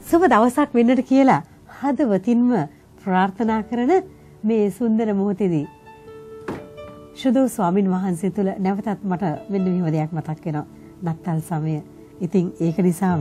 සුබ දවසක් වෙන්නට කියලා හදවතින්ම ප්‍රාර්ථනා කරන මේ සුන්දර මොහොතේදී ශුදු ස්වාමින් වහන්සේ තුල නැවතත් මට මෙන්න මෙහෙම දෙයක් මතක් වෙනවා. නත්තල් සමය. ඉතින් ඒක නිසාම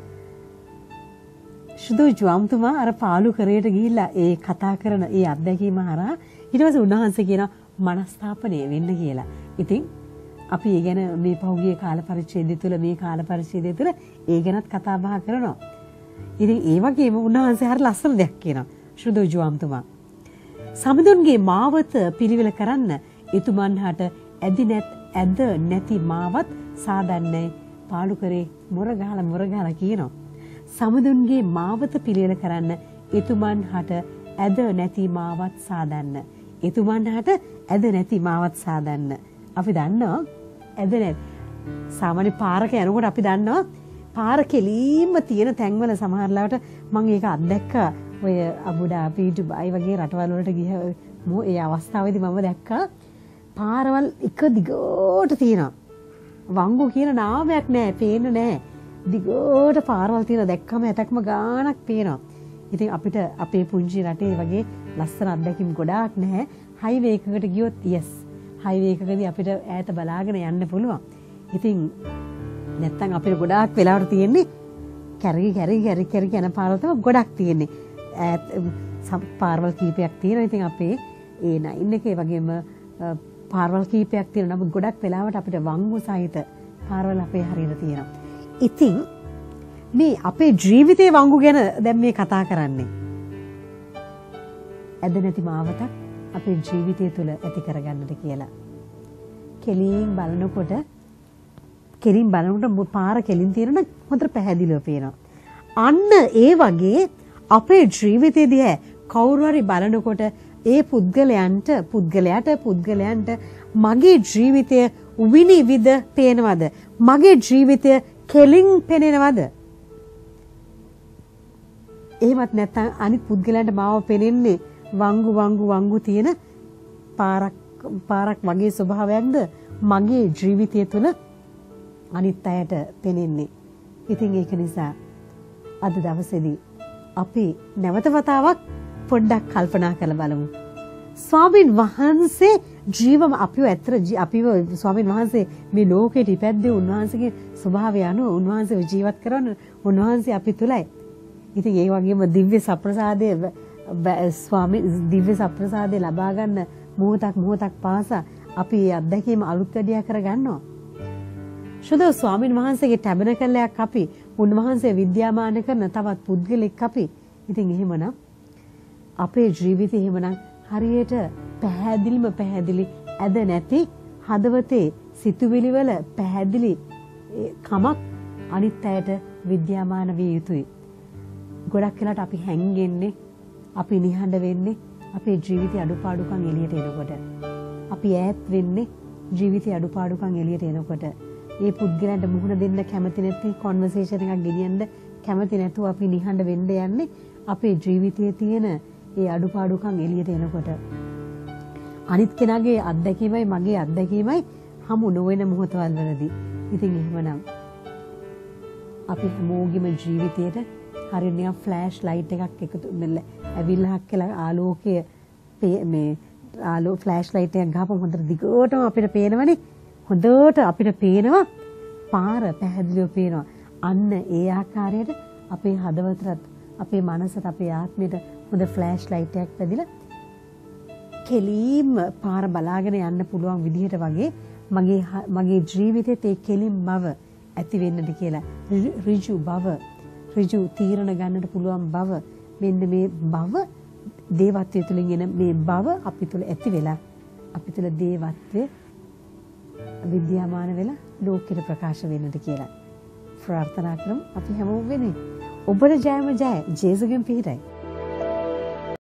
ශුදු ජුවම්තුමා අර පාළු කරේට ගිහිල්ලා ඒ කතා කරන ඒ අත්දැකීම හරහා ඊට පස්සේ උන්වහන්සේ කියන මනස්ථාපනය වෙන්න කියලා. ඉතින් අපි ඒ ගැන මේ පහුගිය කාල පරිච්ඡේදය තුල මේ කාල පරිච්ඡේදය තුල ඒ ගැනත් කතා බහ කරනවා. ඉතින් ඒ වගේම උන්වහන්සේ හරිය ලස්සන දෙයක් කියනවා. ශුදු ජුවම්තුමා සමිඳුන්ගේ මාවත පිළිවෙල කරන්න එතුමන්හට ඇද නැති මාවත් සාදන්නේ පාළු කරේ මොර ගහලා කියනවා. සමුදුන්ගේ මාවත පිළිවෙල කරන්න එතුමන්හට ඇද නැති මාවත් සාදන්න. එතුමන්හට ඇද නැති මාවත් සාදන්න. අපි දන්නවා ඇද නැති සාමාන්‍ය පාරක යනකොට අපි දන්නවා පාර කෙලින්ම තියෙන තැන්වල සමහරලාට මම ඒක අත්දැක්කා. ඔය අබුඩාබි ඩුබායි වගේ රටවල් වලට ගිය ඒ අවස්ථාවේදී මම දැක්කා පාරවල් එක දිගට තියෙනවා. වංගු කියන නාමයක් නැහැ, පේන්නේ නැහැ. දිගට පාරවල් තියෙන දැක්කම ඇටක්ම ගාණක් පේනවා. ඉතින් අපිට අපේ පුංචි රටේ වගේ ලස්සන අත්දැකීම් ගොඩාක් නැහැ. හයිවේ එකකට ගියොත් yes. හයිවේ එකකදී අපිට ඈත බලාගෙන යන්න පුළුවන්. ඉතින් නැත්තම් අපිට ගොඩාක් වෙලාවට තියෙන්නේ කැරි යන පාරවල් තමයි ගොඩක් තියෙන්නේ. පාරවල් කීපයක් තියෙනවා. ඉතින් අපේ ඒ 9 එකේ වගේම පාරවල් කීපයක් තියෙනවා. නමුත් ගොඩක් වෙලාවට අපිට වංගු සහිත පාරවල් අපේ හරියට තියෙනවා. ඉතින් මේ අපේ ජීවිතේ වංගු ගැන දැන් මේ කතා කරන්නේ. ඇද නැති මාවතක් අපේ ජීවිතය තුළ ඇති කරගන්නට කියලා. කෙලින් බලනකොට පාර කෙලින් තියෙන හොඳට පැහැදිලිව පේනවා. අන්න ඒ වගේ අපේ ජීවිතයේදී කවුරු හරි බලනකොට ඒ පුද්ගලයාට මගේ ජීවිතය විනිවිද පේනවද? මගේ ජීවිතය කෙලින් පෙනෙනවද? එහෙමත් නැත්නම් අනිත් පුද්ගලයන්ට මාව පෙනෙන්නේ වංගු තියෙන පාරක් වගේ ස්වභාවයක්ද මගේ ජීවිතය තුළ අනිත් අයට පෙනෙන්නේ. ඉතින් ඒක නිසා අද දවසේදී අපි නැවත වතාවක් පොඩ්ඩක් කල්පනා කරලා බලමු. ස්වාමීන් වහන්සේ අපිව ස්වාමීන් වහන්සේ මේ ලෝකෙට ඉපැද්දේ උන්වහන්සේගේ ස්වභාවය අනුව උන්වහන්සේව ජීවත් කරවන්න උන්වහන්සේ අපි තුලයි. ඉතින් ඒ වගේම දිව්‍ය සප්‍රසාදේ ලබා ගන්න මොහොතක් පාසා අපි මේ අත්දැකීම අලුත් වැඩියා කර ගන්නවා. ශුද්ධ ස්වාමීන් වහන්සේගේ ටැබර්නකලයක් අපි උන්වහන්සේ විද්‍යාමාන කරන තවත් පුද්ගලෙක් අපි. ඉතින් එහෙමනම් අපේ ජීවිතය එහෙමනම් හරියට පැහැදිලි ඇද නැති හදවතේ සිතුවිලි වල පැහැදිලි කමක් අනිත් අයට විද්‍යාමාන විය යුතුයි. ගොඩක් වෙලාවට අපි හැංගෙන්නේ, අපි නිහඬ වෙන්නේ අපේ ජීවිතේ අඩුපාඩුකම් එළියට එනකොට. අපි ඈත් වෙන්නේ ජීවිතේ අඩුපාඩුකම් එළියට එනකොට. මේ පුද්ගලයන්ට මුහුණ දෙන්න කැමති නැති කන්වර්සේෂන් එකක් ගෙනියන්න කැමති නැතුව අපි නිහඬ වෙන්න යන්නේ අපේ ජීවිතයේ තියෙන ඒ අඩුපාඩුකම් එළියට එනකොට. අනිත් කෙනාගේ අත්දැකීමයි මගේ අත්දැකීමයි හමු නොවන මොහොතවල් වලදී. ඉතින් එහෙමනම් අපි හැමෝගෙම ජීවිතේට හරියට නිකන් ෆ්ලෑෂ් ලයිට් එකක් එකතු ඇවිල්ලා කියලා ආලෝකයේ ෆ්ලෑෂ් ලයිට් එකක් ගහපුවම හොඳට දිගටම අපිට පේනවනේ. හොඳට අපිට පේනවා පාර පැහැදිලිව පේනවා. අන්න ඒ ආකාරයට අපේ හදවතට, අපේ මනසට, අපේ ආත්මයට හොඳ ෆ්ලෑෂ් ලයිට් එකක් පැදිලා කෙලින්ම පාර බලාගෙන යන්න පුළුවන් විදිහට වගේ මගේ ජීවිතේ ඒ කෙලින් බව ඇති වෙන්නද කියලා ඍජු තීරණ ගන්නට පුළුවන් බව, මෙන්න මේ බව දේවත්වය තුළින් එන මේ බව අපි තුළ ඇති වෙලා අපි තුළ දේවත්වය විද්‍යාමාන වෙලා ලෝකෙට ප්‍රකාශ වෙන්නද කියලා ප්‍රාර්ථනා කරමු. අපි හැමෝම වෙන්නේ ඔබට ජයම ජය ජේසුගෙන් පිහිටයි.